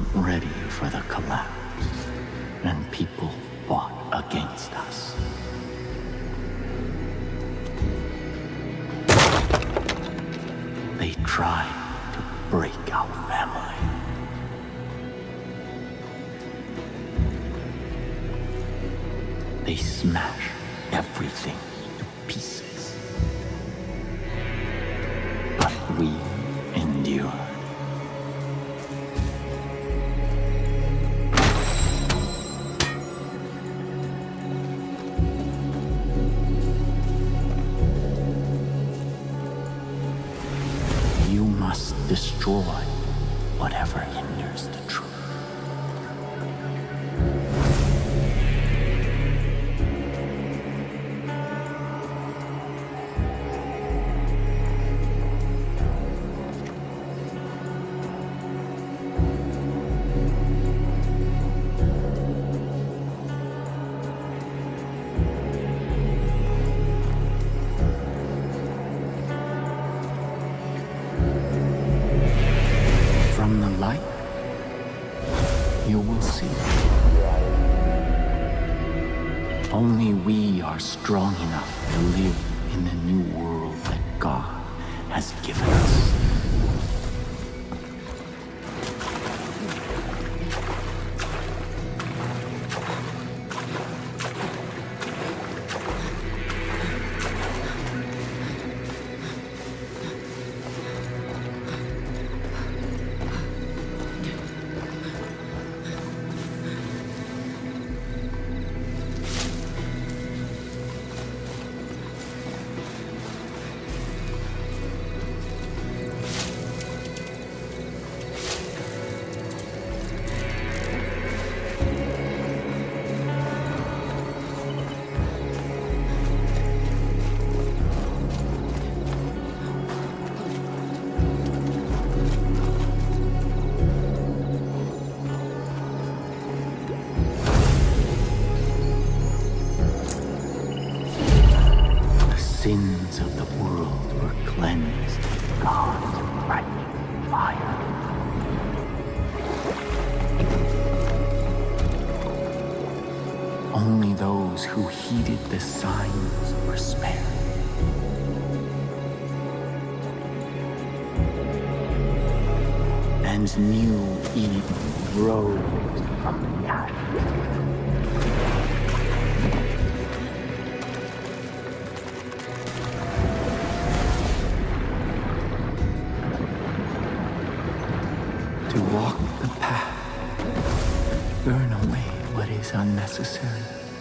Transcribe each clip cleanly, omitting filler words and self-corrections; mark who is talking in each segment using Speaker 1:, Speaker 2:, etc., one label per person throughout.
Speaker 1: weren't ready for the collapse, and people fought against us. They tried to break our family. They smashed everything to pieces. But we endured. You must destroy whatever hinders the truth. From the light, you will see. Only we are strong enough to live in the new world that God has given us. Sins of the world were cleansed with God's righteous fire. Only those who heeded the signs were spared. And new Eden rose from the ashes. To walk the path, burn away what is unnecessary.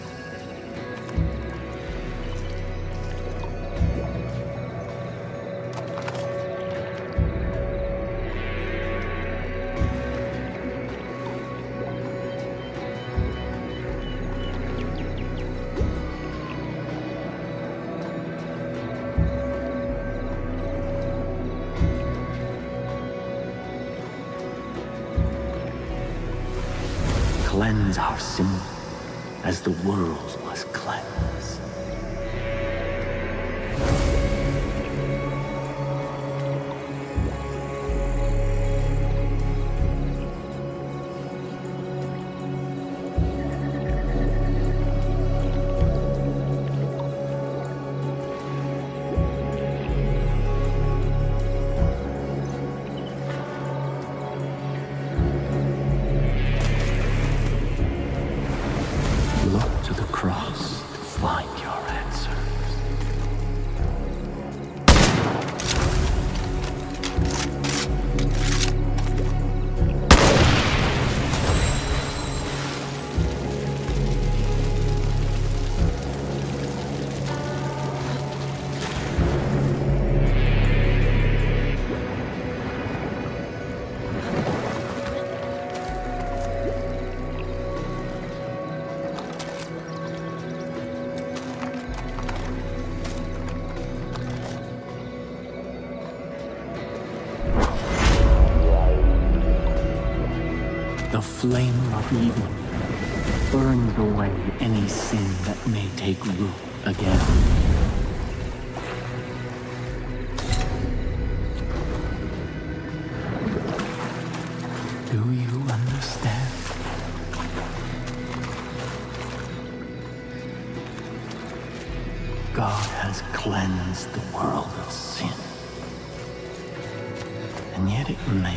Speaker 1: Cleanse our sin as the world was cleansed. Look to the cross to find your answers. The flame of Eden burns away any sin that may take root again. Do you understand? understand? God has cleansed the world of sin, and yet it remains.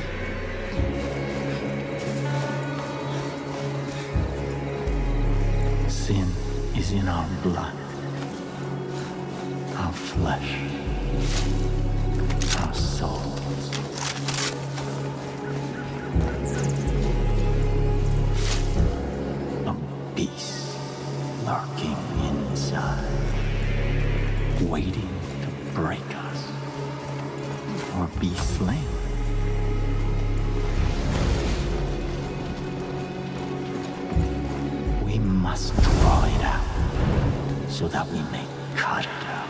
Speaker 1: Sin is in our blood, our flesh, our souls. A beast lurking inside, waiting to break us or be slain. We must draw it out so that we may cut it out.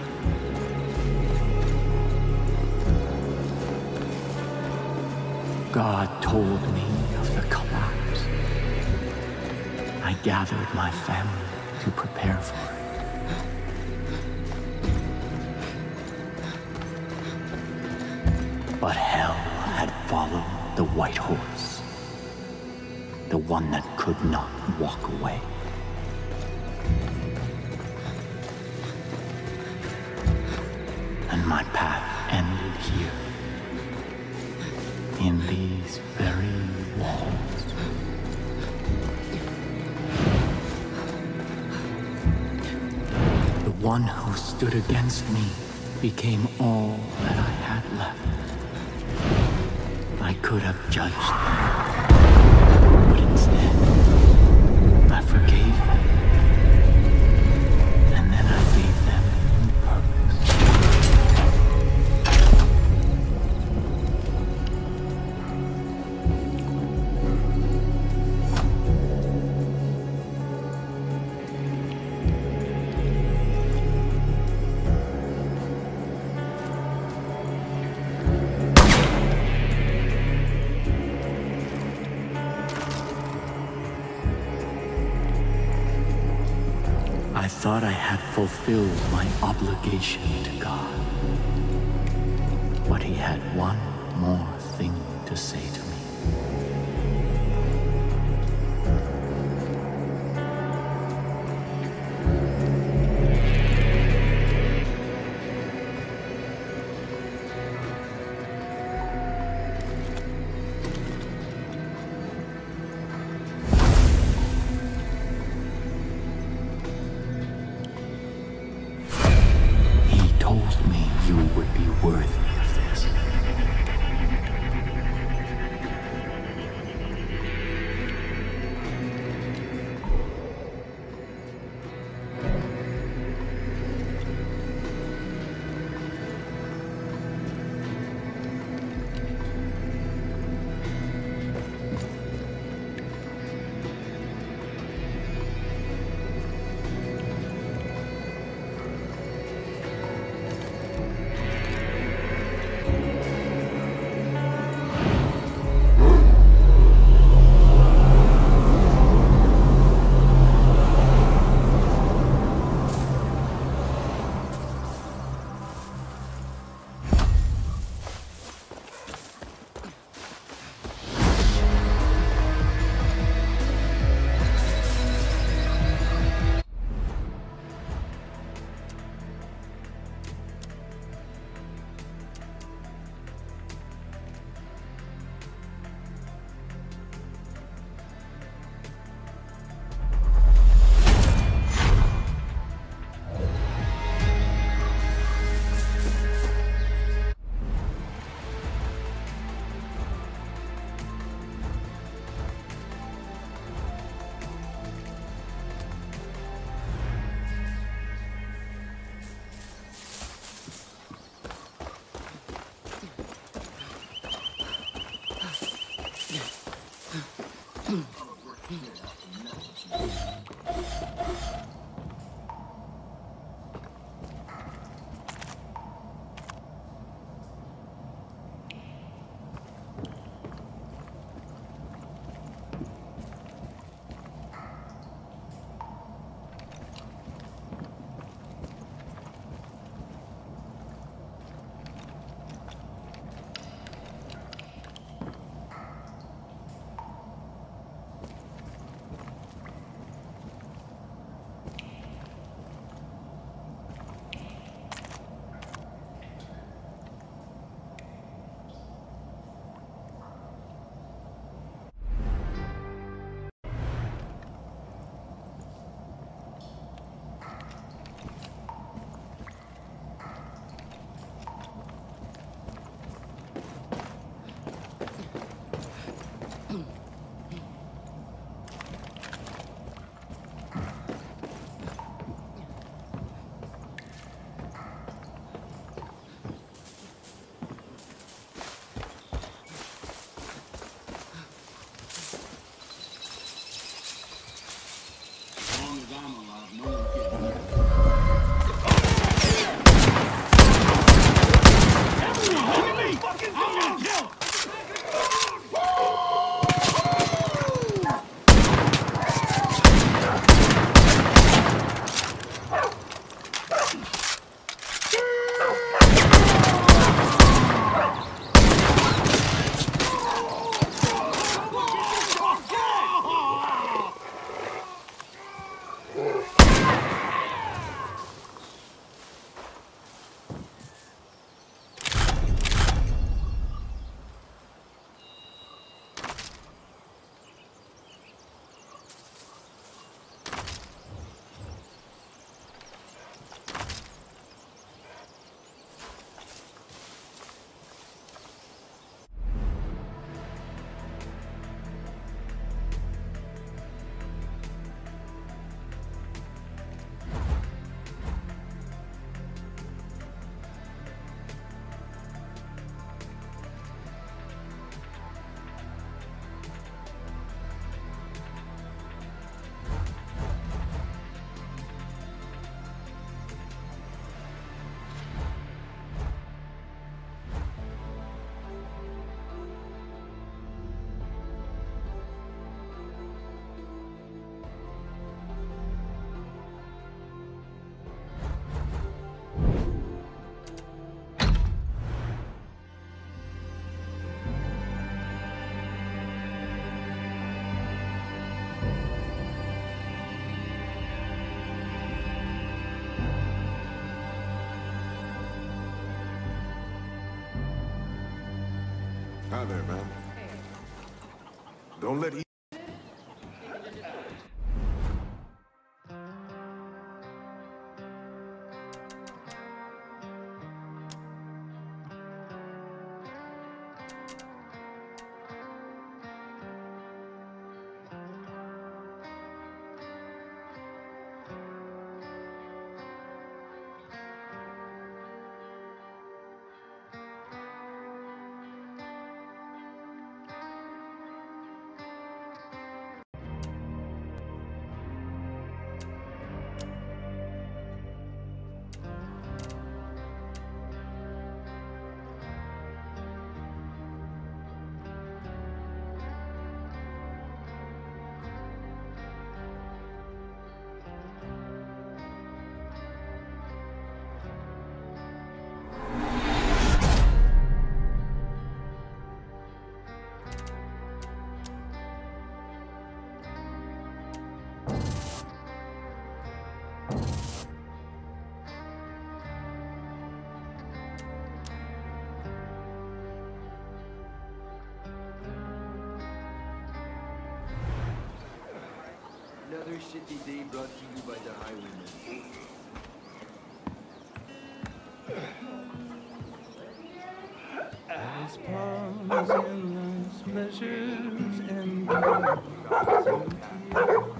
Speaker 1: God told me of the collapse. I gathered my family to prepare for it. But hell had followed the white horse, the one that could not walk away. And my path ended here, in these very walls. The one who stood against me became all that I had left. I could have judged them, but instead, I forgave them, and then I gave them new purpose. I thought I had fulfilled my obligation to God, but he had one more thing to say to me. He told me you would be worthy of this.
Speaker 2: Hi there, man. Don't let
Speaker 3: Another shitty day brought to you by the Highwaymen.
Speaker 4: As palms and life's pleasures and